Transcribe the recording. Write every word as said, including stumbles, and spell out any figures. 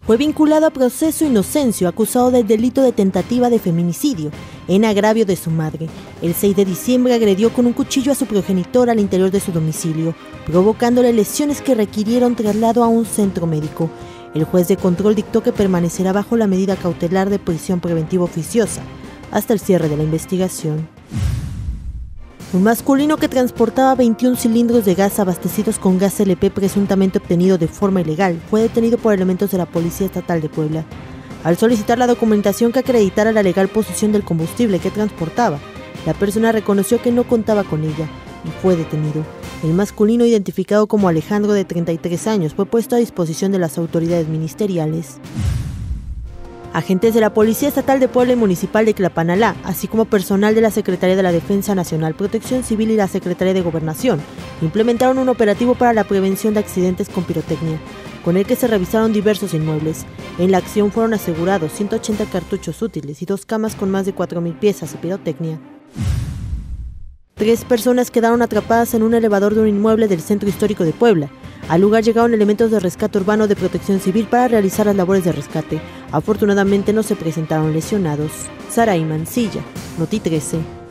Fue vinculado a proceso Inocencio, acusado del delito de tentativa de feminicidio, en agravio de su madre. El seis de diciembre agredió con un cuchillo a su progenitor al interior de su domicilio, provocándole lesiones que requirieron traslado a un centro médico. El juez de control dictó que permanecerá bajo la medida cautelar de prisión preventiva oficiosa hasta el cierre de la investigación. Un masculino que transportaba veintiún cilindros de gas abastecidos con gas L P presuntamente obtenido de forma ilegal fue detenido por elementos de la Policía Estatal de Puebla. Al solicitar la documentación que acreditara la legal posesión del combustible que transportaba, la persona reconoció que no contaba con ella y fue detenido. El masculino, identificado como Alejandro, de treinta y tres años, fue puesto a disposición de las autoridades ministeriales. Agentes de la Policía Estatal de Puebla y Municipal de Clapanalá, así como personal de la Secretaría de la Defensa Nacional, Protección Civil y la Secretaría de Gobernación, implementaron un operativo para la prevención de accidentes con pirotecnia, con el que se revisaron diversos inmuebles. En la acción fueron asegurados ciento ochenta cartuchos útiles y dos camas con más de cuatro mil piezas de pirotecnia. Tres personas quedaron atrapadas en un elevador de un inmueble del centro histórico de Puebla. Al lugar llegaron elementos de rescate urbano de Protección Civil para realizar las labores de rescate. Afortunadamente no se presentaron lesionados. Saray Mancilla, Noti trece.